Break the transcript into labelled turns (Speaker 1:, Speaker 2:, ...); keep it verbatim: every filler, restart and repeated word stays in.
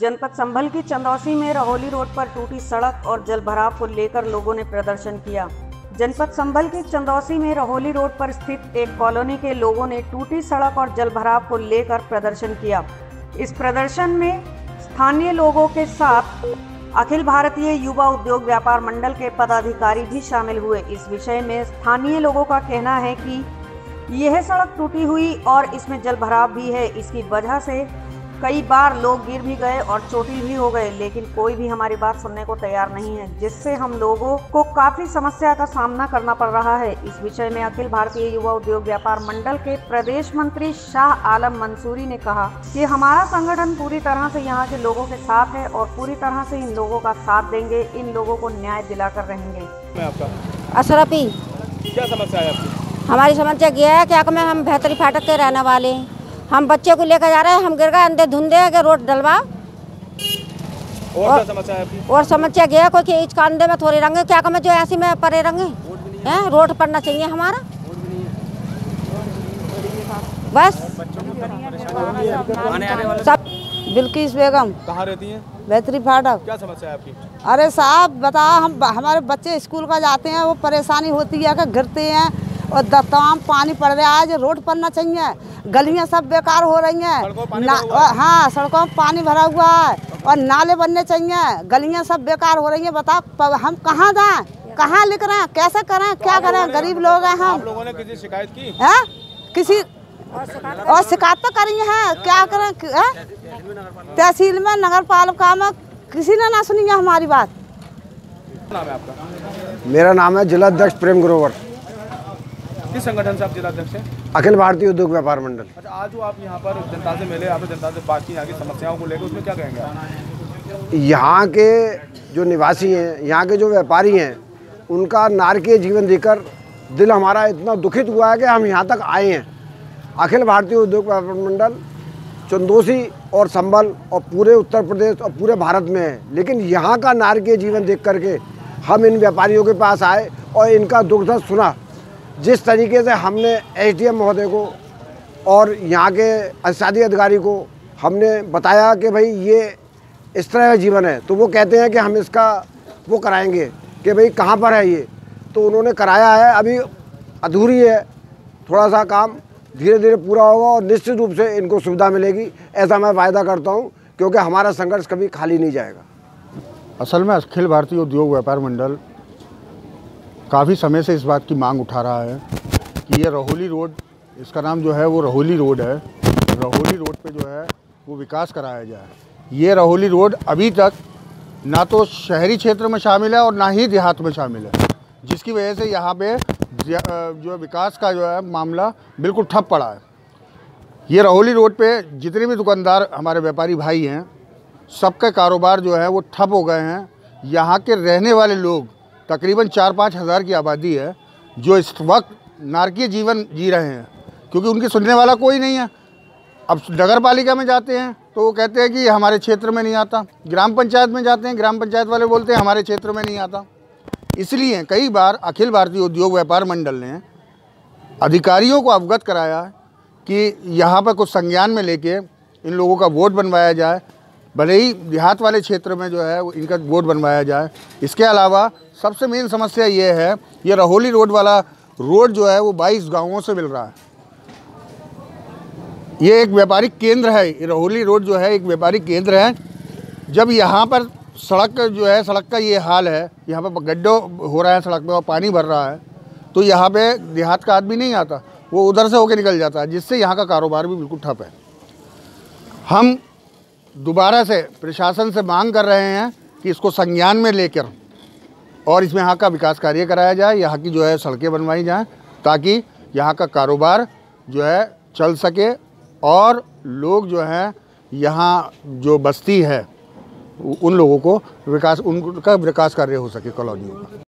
Speaker 1: जनपद संभल की चंदौसी में रहोली रोड पर टूटी सड़क और जलभराव को लेकर लोगों ने प्रदर्शन किया। जनपद संभल की चंदौसी में रहोली रोड पर स्थित एक कॉलोनी के लोगों ने टूटी सड़क और जलभराव को लेकर प्रदर्शन किया। इस प्रदर्शन में स्थानीय लोगों के साथ अखिल भारतीय युवा उद्योग व्यापार मंडल के पदाधिकारी भी शामिल हुए। इस विषय में स्थानीय लोगों का कहना है कि यह सड़क टूटी हुई और इसमें जलभराव भी है। इसकी वजह से कई बार लोग गिर भी गए और चोटिल भी हो गए, लेकिन कोई भी हमारी बात सुनने को तैयार नहीं है, जिससे हम लोगों को काफी समस्या का सामना करना पड़ रहा है। इस विषय में अखिल भारतीय युवा उद्योग व्यापार मंडल के प्रदेश मंत्री शाह आलम मंसूरी ने कहा कि हमारा संगठन पूरी तरह से यहाँ के लोगों के साथ है और पूरी तरह से इन लोगों का साथ देंगे, इन लोगों को न्याय दिलाकर रहेंगे।
Speaker 2: मैं आपका
Speaker 3: अशरफी।
Speaker 2: क्या समस्या है आपकी?
Speaker 3: हमारी समस्या यह है कि मैं हम बेहतरी फाटक के रहने वाले हैं। हम बच्चे को लेकर जा रहे हैं, हम गिर गए अंधे धुंधे के रोड डलवा।
Speaker 2: और, और क्या समस्या है आपकी?
Speaker 3: और समस्या यह है कोई कि इस कांधे में थोड़े रंगे क्या कमें जो ऐसी में परे रंगे हैं, रोड पड़ना चाहिए हमारा बस। सब
Speaker 4: बिल्किस बेगम।
Speaker 2: कहाँ रहती हैं?
Speaker 4: बेहतरी फाटक।
Speaker 2: क्या समस्या है आपकी?
Speaker 4: अरे साहब बताओ, हम हमारे बच्चे स्कूल का जाते हैं, वो परेशानी होती है कि गिरते हैं और तमाम पानी पड़ रहा है। जो रोड पड़ना चाहिए, गलियां सब बेकार हो रही हैं। हाँ, सड़कों में पानी भरा हुआ है और नाले बनने चाहिए, गलियां सब बेकार हो रही हैं। बताओ हम कहाँ जाएं, कहाँ लिख रहे हैं, कैसे करें, क्या करें? गरीब लोग हैं हम।
Speaker 2: आप लोगों ने किसी शिकायत की
Speaker 4: है? किसी और शिकायत तो करी है, क्या करें? तहसील में, नगर पालिका में, किसी ने ना सुनी है हमारी बात।
Speaker 2: नाम है आपका?
Speaker 5: मेरा नाम है जिलाध्यक्ष प्रेम ग्रोवर।
Speaker 2: किस संगठन से आप जिलाध्यक्ष हैं?
Speaker 5: अखिल भारतीय उद्योग व्यापार मंडल।
Speaker 2: अच्छा, आज जो आप यहाँ पर जनता से मिले, आपने जनता से बात की, यहाँ की समस्याओं को लेकर, उसमें क्या कहेंगे आप?
Speaker 5: यहाँ के जो निवासी हैं, यहाँ के जो व्यापारी हैं, उनका नारकीय जीवन देखकर दिल हमारा इतना दुखित हुआ है कि हम यहाँ तक आए हैं। अखिल भारतीय उद्योग व्यापार मंडल चंदौसी और संभल और पूरे उत्तर प्रदेश और पूरे भारत में है, लेकिन यहाँ का नारकीय जीवन देख करके हम इन व्यापारियों के पास आए और इनका दुख दर्द सुना। जिस तरीके से हमने एसडीएम महोदय को और यहाँ के अधिशासी अधिकारी को हमने बताया कि भाई ये इस तरह का जीवन है, तो वो कहते हैं कि हम इसका वो कराएंगे कि भाई कहाँ पर है ये, तो उन्होंने कराया है। अभी अधूरी है, थोड़ा सा काम धीरे धीरे पूरा होगा और निश्चित रूप से इनको सुविधा मिलेगी, ऐसा मैं वायदा करता हूँ, क्योंकि हमारा संघर्ष कभी खाली नहीं जाएगा।
Speaker 6: असल में अखिल भारतीय उद्योग व्यापार मंडल काफ़ी समय से इस बात की मांग उठा रहा है कि ये रहोली रोड, इसका नाम जो है वो रहोली रोड है, रहोली रोड पे जो है वो विकास कराया जाए। ये रहोली रोड अभी तक ना तो शहरी क्षेत्र में शामिल है और ना ही देहात में शामिल है, जिसकी वजह से यहाँ पे जो विकास का जो है मामला बिल्कुल ठप पड़ा है। ये रहोली रोड पे जितने भी दुकानदार हमारे व्यापारी भाई हैं, सबका कारोबार जो है वो ठप हो गए हैं। यहाँ के रहने वाले लोग तकरीबन चार पाँच हज़ार की आबादी है, जो इस वक्त नारकीय जीवन जी रहे हैं, क्योंकि उनकी सुनने वाला कोई नहीं है। अब नगर पालिका में जाते हैं तो वो कहते हैं कि हमारे क्षेत्र में नहीं आता, ग्राम पंचायत में जाते हैं, ग्राम पंचायत वाले बोलते हैं हमारे क्षेत्र में नहीं आता। इसलिए कई बार अखिल भारतीय उद्योग व्यापार मंडल ने अधिकारियों को अवगत कराया है कि यहाँ पर कुछ संज्ञान में लेके इन लोगों का वोट बनवाया जाए, भले ही देहात वाले क्षेत्र में जो है इनका वोट बनवाया जाए। इसके अलावा सबसे मेन समस्या ये है, ये रहोली रोड वाला रोड जो है वो बाईस गांवों से मिल रहा है। ये एक व्यापारिक केंद्र है, ये रहोली रोड जो है एक व्यापारिक केंद्र है। जब यहाँ पर सड़क जो है, सड़क का ये हाल है, यहाँ पर गड्ढे हो रहा है सड़क में और पानी भर रहा है, तो यहाँ पे देहात का आदमी नहीं आता, वो उधर से होकर निकल जाता है, जिससे यहाँ का कारोबार भी बिल्कुल ठप है। हम दोबारा से प्रशासन से मांग कर रहे हैं कि इसको संज्ञान में लेकर और इसमें यहाँ का विकास कार्य कराया जाए, यहाँ की जो है सड़कें बनवाई जाएं, ताकि यहाँ का कारोबार जो है चल सके और लोग जो हैं यहाँ जो बस्ती है उन लोगों को विकास, उनका विकास कार्य हो सके कॉलोनियों का।